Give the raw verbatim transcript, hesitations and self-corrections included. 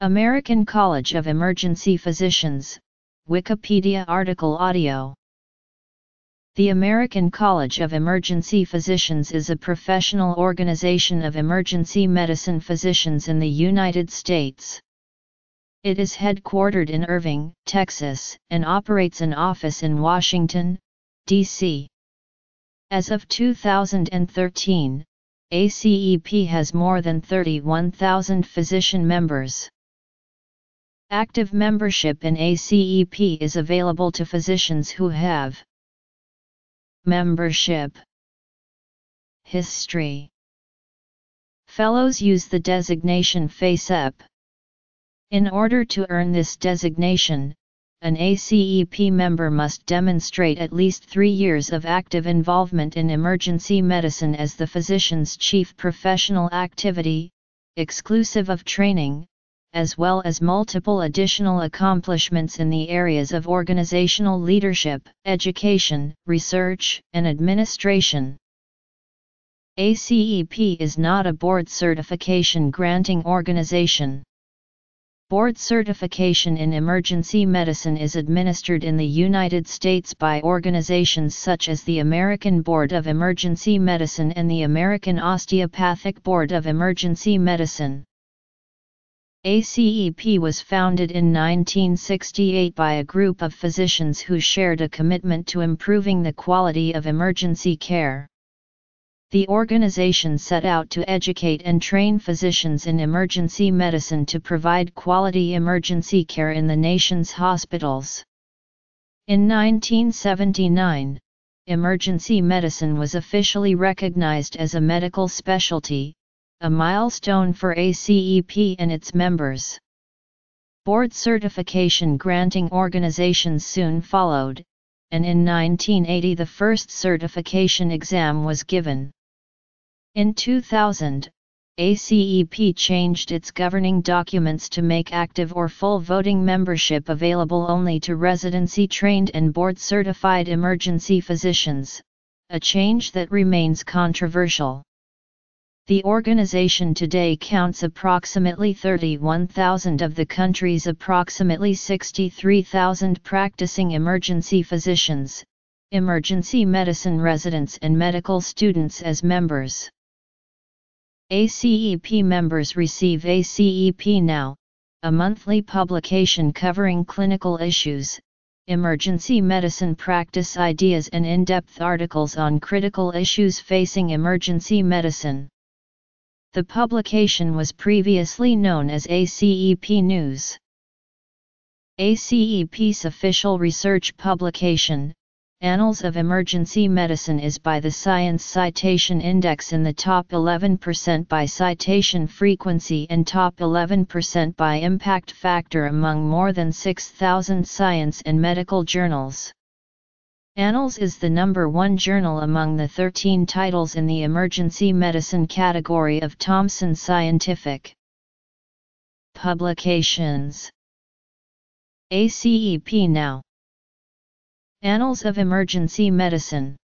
American College of Emergency Physicians, Wikipedia article audio. The American College of Emergency Physicians is a professional organization of emergency medicine physicians in the United States. It is headquartered in Irving, Texas, and operates an office in Washington, D C As of two thousand thirteen, A C E P has more than thirty-one thousand physician members. Active membership in A C E P is available to physicians who have membership. History. Fellows use the designation F A C E P. In order to earn this designation, an A C E P member must demonstrate at least three years of active involvement in emergency medicine as the physician's chief professional activity, exclusive of training, as well as multiple additional accomplishments in the areas of organizational leadership, education, research, and administration. A C E P is not a board certification granting organization. Board certification in emergency medicine is administered in the United States by organizations such as the American Board of Emergency Medicine and the American Osteopathic Board of Emergency Medicine. A C E P was founded in nineteen sixty-eight by a group of physicians who shared a commitment to improving the quality of emergency care. The organization set out to educate and train physicians in emergency medicine to provide quality emergency care in the nation's hospitals. In nineteen seventy-nine, emergency medicine was officially recognized as a medical specialty, a milestone for A C E P and its members. Board certification granting organizations soon followed, and in nineteen eighty the first certification exam was given. In two thousand, A C E P changed its governing documents to make active or full voting membership available only to residency-trained and board-certified emergency physicians, a change that remains controversial. The organization today counts approximately thirty-one thousand of the country's approximately sixty-three thousand practicing emergency physicians, emergency medicine residents and medical students as members. A C E P members receive A C E P Now, a monthly publication covering clinical issues, emergency medicine practice ideas and in-depth articles on critical issues facing emergency medicine. The publication was previously known as A C E P News. A C E P's official research publication, Annals of Emergency Medicine, is by the Science Citation Index in the top eleven percent by citation frequency and top eleven percent by impact factor among more than six thousand science and medical journals. Annals is the number one journal among the thirteen titles in the emergency medicine category of Thomson Scientific Publications. A C E P Now. Annals of Emergency Medicine.